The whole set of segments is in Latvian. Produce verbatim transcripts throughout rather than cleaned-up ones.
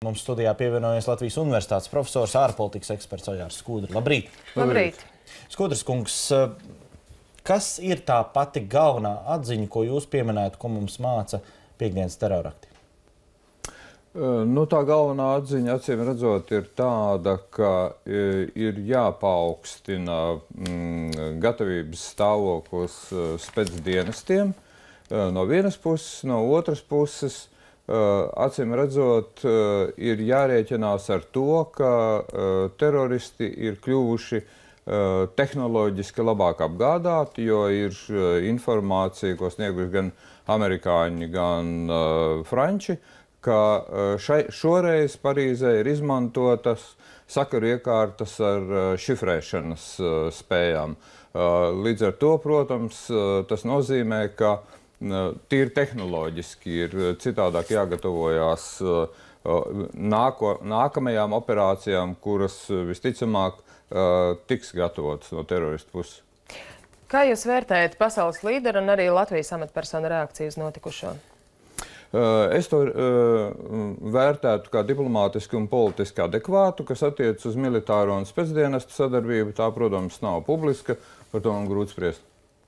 Mums studijā pievienojies Latvijas Universitātes profesors, ārpolitikas eksperts Oļārs Skudra. Labrīt! Labrīt! Skudras kungs, kas ir tā pati galvenā atziņa, ko jūs pieminētu, ko mums māca piektdienas terorakti? Nu, tā galvenā atziņa, acīm redzot, ir tāda, ka ir jāpaukstina mm, gatavības stāvoklis spēcdienestiem no vienas puses, no otras puses. Acīm redzot, ir jārēķinās ar to, ka teroristi ir kļuvuši tehnoloģiski labāk apgādāti, jo ir informācija, ko snieguši gan amerikāņi, gan franči, ka šai, šoreiz Parīzē ir izmantotas sakaru iekārtas ar šifrēšanas spējām. Līdz ar to, protams, tas nozīmē, ka tīri tehnoloģiski ir citādāk jāgatavojās nāko, nākamajām operācijām, kuras visticamāk tiks gatavotas no teroristu puses. Kā jūs vērtējat pasaules līderu un arī Latvijas amatpersonu reakciju uz notikušo? Es to vērtētu kā diplomātiski un politiski adekvātu, kas attiec uz militāro un spēcdienestu sadarbību. Tā, protams, nav publiska, par to man grūti spriest.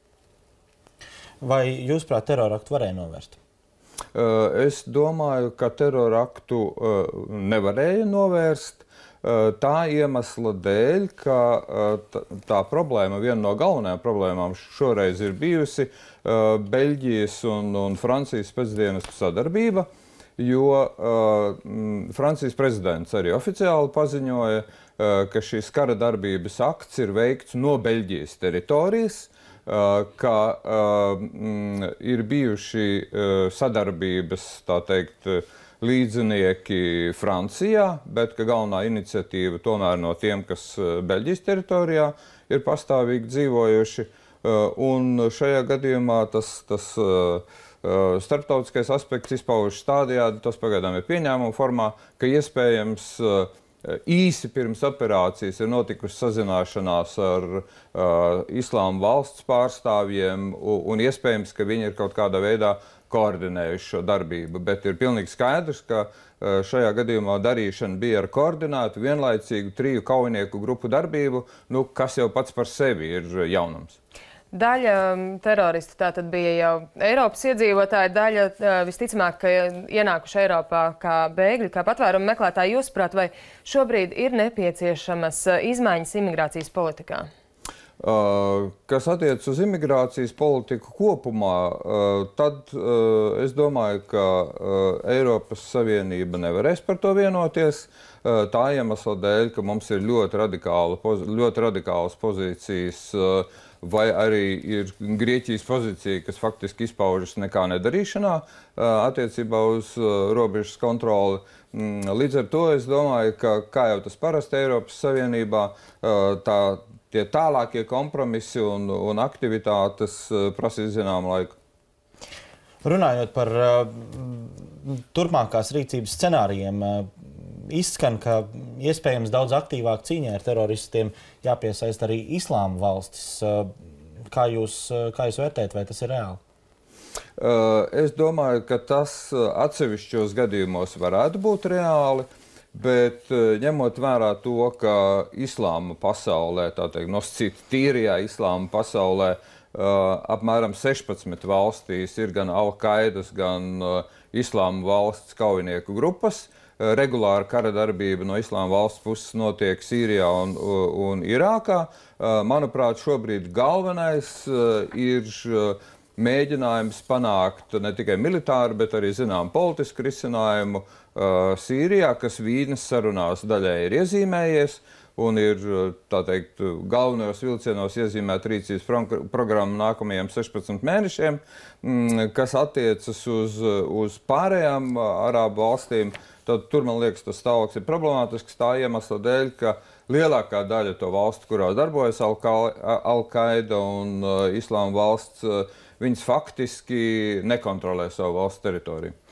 Vai jūs, prāt, teroraktu varēja novērst? Es domāju, ka teroraktu nevarēja novērst tā iemesla dēļ, ka tā problēma, viena no galvenajām problēmām šoreiz ir bijusi Beļģijas un, un Francijas spēcdienestu sadarbība, jo Francijas prezidents arī oficiāli paziņoja, ka šīs kara darbības akts ir veikts no Beļģijas teritorijas, ka uh, ir bijuši uh, sadarbības, tā teikt, līdzinieki Francijā, bet ka galvenā iniciatīva tomēr no tiem, kas Beļģijas teritorijā ir pastāvīgi dzīvojuši. Uh, un šajā gadījumā tas, tas uh, starptautiskais aspekts izpaužas tādējādi, tas pagaidām ir pieņēmuma formā, ka iespējams uh, īsi pirms operācijas ir notikusi sazināšanās ar uh, Islāma valsts pārstāvjiem un, un iespējams, ka viņi ir kaut kādā veidā koordinējuši šo darbību. Bet ir pilnīgi skaidrs, ka uh, šajā gadījumā darīšana bija ar koordinētu, vienlaicīgu triju kaujinieku grupu darbību, nu, kas jau pats par sevi ir jaunums. Daļa teroristu tātad bija jau Eiropas iedzīvotāji, daļa visticamāk, ka ienākuši Eiropā kā bēgļi, kā patvērumu meklētāji. Jūsuprāt, vai šobrīd ir nepieciešamas izmaiņas imigrācijas politikā? Uh, kas attiec uz imigrācijas politiku kopumā, uh, tad uh, es domāju, ka uh, Eiropas Savienība nevarēs par to vienoties. Uh, tā iemesla dēļ, ka mums ir ļoti, radikāla, ļoti radikālas pozīcijas, uh, vai arī ir Grieķijas pozīcija, kas faktiski izpaužas nekā nedarīšanā uh, attiecībā uz uh, robežas kontroli. Mm, līdz ar to es domāju, ka, kā jau tas parasti Eiropas Savienībā, uh, tā tie tālākie kompromisi un, un aktivitātes uh, prasīs zināmu laiku. Runājot par uh, turpmākās rīcības scenārijiem, uh, izskan, ka iespējams daudz aktīvāk cīņā ar teroristiem jāpiesaist arī Islāma valstis. Uh, kā jūs, uh, kā jūs vērtējat, vai tas ir reāli? Uh, es domāju, ka tas atsevišķos gadījumos varētu būt reāli. Bet ņemot vērā to, ka islāma pasaulē, tā teikt, nosacīt tīrajā islāma pasaulē, uh, apmēram sešpadsmit valstīs ir gan Al-Qaidas, gan uh, islāma valsts kaujinieku grupas. Uh, regulāra kara darbība no islāma valsts puses notiek Sīrijā un, un Irākā. Uh, manuprāt, šobrīd galvenais uh, ir uh, mēģinājums panākt ne tikai militāru, bet arī, zinām, politisku risinājumu uh, Sīrijā, kas Vīnes sarunās daļai ir iezīmējies un ir, tā teikt, galvenajos vilcienos iezīmēt rīcības programmu nākamajiem sešpadsmit mēnešiem, mm, kas attiecas uz, uz pārējām arābu valstīm. Tad tur, man liekas, tas stāvoklis ir problemātisks tā iemesla dēļ, ka lielākā daļa to valstu, kurās darbojas Al-Qaida un uh, Islāma valsts, uh, viņas faktiski nekontrolē savu valsts teritoriju.